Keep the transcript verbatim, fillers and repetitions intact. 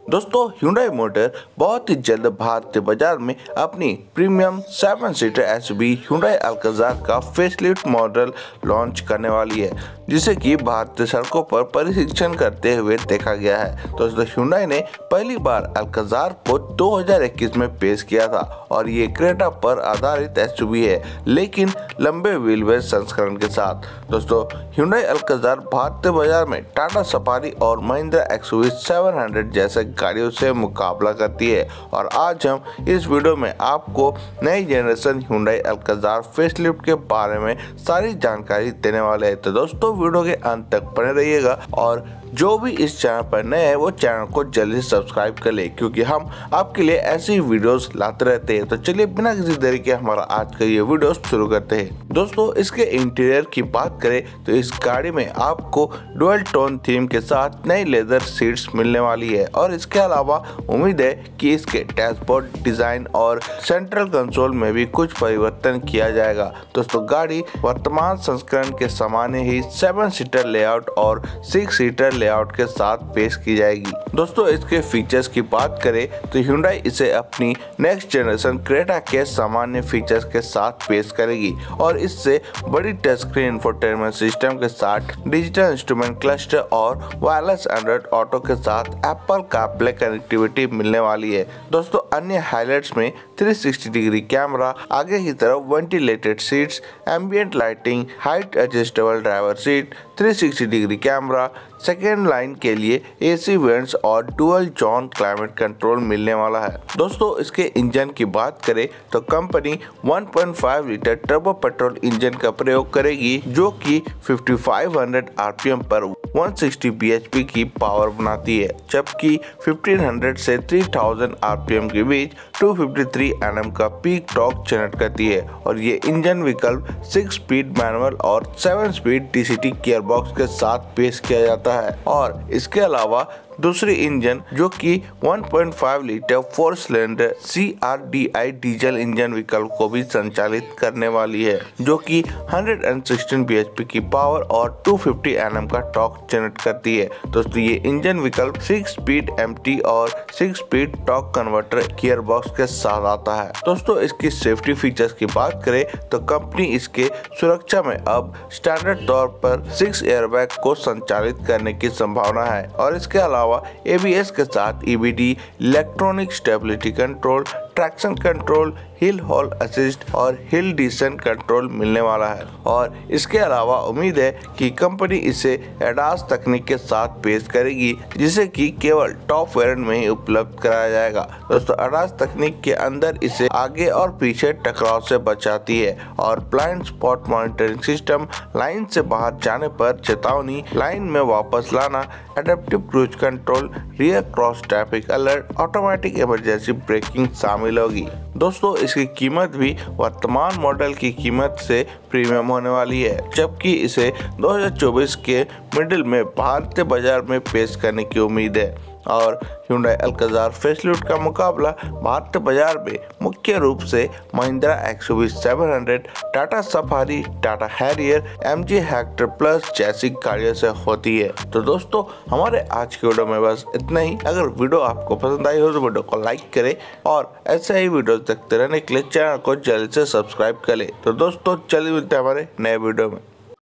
दोस्तों Hyundai motor बहुत ही जल्द भारतीय बाजार में अपनी premium seven seater SUV Hyundai Alcazar का फेसलिफ्ट मॉडल लॉन्च करने वाली है, जिसे कि भारतीय सड़कों पर परीक्षण करते हुए देखा गया है। दोस्तों Hyundai ने पहली बार Alcazar को दो हज़ार इक्कीस में पेश किया था और ये क्रेटा पर आधारित एसयूवी है, लेकिन लंबे व्हीलबेस संस्करण के साथ। दोस्तों Hyundai Alcazar भारतीय बाजार में टाटा सफारी और महिंद्रा एक्सयूवी सात सौ जैसे गाड़ियों से मुकाबला करती है और आज हम इस वीडियो में आपको नई जनरेशन Hyundai Alcazar फेसलिफ्ट के बारे में सारी जानकारी देने वाले हैं। तो दोस्तों वीडियो के अंत तक बने रहिएगा और जो भी इस चैनल पर नए हैं वो चैनल को जल्दी सब्सक्राइब कर ले, क्योंकि हम आपके लिए ऐसी वीडियोस लाते रहते हैं। तो चलिए बिना किसी देरी के हमारा आज का ये वीडियो शुरू करते हैं। दोस्तों इसके इंटीरियर की बात करें तो इस गाड़ी में आपको डुअल टोन थीम के साथ नई लेदर सीट्स मिलने वाली है और इसके अलावा उम्मीद है कि इसके डैशबोर्ड डिजाइन और सेंट्रल कंसोल में भी कुछ परिवर्तन किया जाएगा। दोस्तों गाड़ी वर्तमान संस्करण के सामान्य ही सेवन सीटर लेआउट और सिक्स सीटर लेआउट के साथ पेश की जाएगी। दोस्तों इसके फीचर्स की बात करें तो Hyundai इसे अपनी नेक्स्ट जनरेशन क्रेटा के सामान्य फीचर्स के साथ पेश करेगी और इससे बड़ी टच स्क्रीन इंफोटेनमेंट सिस्टम के साथ डिजिटल इंस्ट्रूमेंट क्लस्टर और वायरलेस एंड्रॉइड ऑटो के साथ एप्पल कारप्ले कनेक्टिविटी मिलने वाली है। दोस्तों अन्य हाइलाइट्स में तीन सौ साठ डिग्री कैमरा, आगे की तरफ ventilated seats, ambient lighting, height adjustable driver seat, तीन सौ साठ डिग्री कैमरा, सेकेंड लाइन के लिए एसी वेंट्स और डुअल जोन क्लाइमेट कंट्रोल मिलने वाला है। दोस्तों इसके इंजन की बात करें तो company one point five litre turbo petrol engine का प्रयोग करेगी, जो कि पचपन सौ आरपीएम पर एक सौ साठ बीएचपी की पावर बनाती है, जबकि पंद्रह सौ से तीन हज़ार आरपीएम के बीच दो सौ तिरेपन एनएम का पीक टॉर्क जनरेट करती है और ये इंजन विकल्प सिक्स स्पीड मैनुअल और सेवन स्पीड टीसीटी गियरबॉक्स के साथ पेश किया जाता है और इसके अलावा दूसरी इंजन जो कि one point five litre four cylinder CRDi diesel engine विकल्प को भी संचालित करने वाली है, जो कि एक सौ सोलह बीएचपी की पावर और दो सौ पचास एनएम का टॉर्क जनरेट करती है। दोस्तों ये इंजन विकल्प सिक्स स्पीड एमटी और six speed torque converter gearbox के साथ आता है। दोस्तों इसकी सेफ्टी फीचर्स की बात करें तो कंपनी इसके सुरक्षा में अब स्टैंडर्ड तौर पर सिक्स एयरबैग को संचालित करने की संभावना है और इसके अलावा एबीएस के साथ EBD, electronic stability control, traction control, hill hold assist और हिल डिसेंट कंट्रोल मिलने वाला है और इसके अलावा उम्मीद है कि कंपनी इसे एडास तकनीक के साथ पेश करेगी, जिसे कि केवल टॉप वेरिएंट में ही उपलब्ध कराया जाएगा। दोस्तों एडास तकनीक के अंदर इसे आगे और पीछे टकराव से बचाती है और blind spot monitoring system, line से बाहर जाने पर चेतावनी, लाइन में वापस लाना, adaptive cruise control, rear cross traffic alert, automatic emergency braking शामिल होगी। दोस्तों इसकी कीमत भी वर्तमान मॉडल की कीमत से प्रीमियम होने वाली है, जबकि इसे दो हज़ार चौबीस के मिडिल में भारतीय बाजार में पेश करने की उम्मीद है और Hyundai Alcazar फेसलिफ्ट का मुकाबला भारतीय बाजार में मुख्य रूप से महिंद्रा एक्सयूवी सात सौ, Tata Safari, Tata Harrier, MG Hector Plus जैसी गाड़ियों से होती है। तो दोस्तों हमारे आज के वीडियो में बस इतना ही। अगर वीडियो आपको पसंद आई हो तो वीडियो को लाइक करें और ऐसे ही वीडियो देखते रहने के लिए चैनल को जल्द से सब्सक्राइब करें। तो दोस्तों चलिए मिलते हैं हमारे नए वीडियो में।